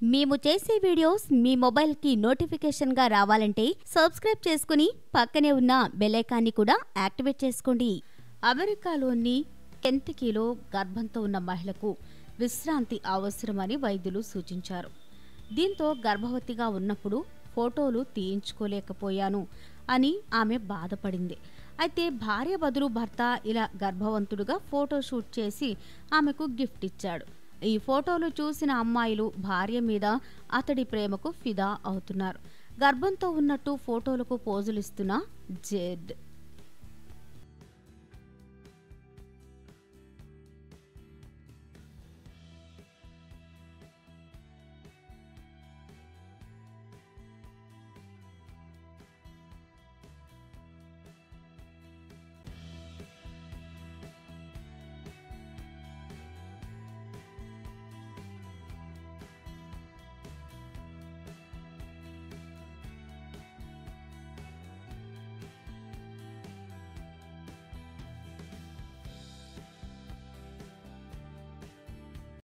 మేము చేసే వీడియోస్ మీ మొబైల్కి నోటిఫికేషన్గా రావాలంటే సబ్స్క్రైబ్ చేసుకుని పక్కనే ఉన్న బెల్ ఐకాన్ని కూడా యాక్టివేట్ చేసుకోండి. అమెరికాలోని కెంటకీలో గర్భంతో ఉన్న మహిళకు విశ్రాంతి అవసరమని వైద్యులు సూచించారు. దీంతో గర్భవతిగా ఉన్నప్పుడు ఫోటోలు తీయించుకోలేకపోయాను అని ఆమె బాధపడింది. అయితే భార్య బదులు భర్త ఇలా గర్భవంతుడుగా ఫోటో షూట్ చేసి ఆమెకు గిఫ్ట్ ఇచ్చాడు. ఈ ఫోటోలు చూసిన అమ్మాయిలు భార్య మీద అతడి ప్రేమకు ఫిదా అవుతున్నారు. గర్భంతో ఉన్నట్టు ఫోటోలకు పోజులిస్తున్న జెడ్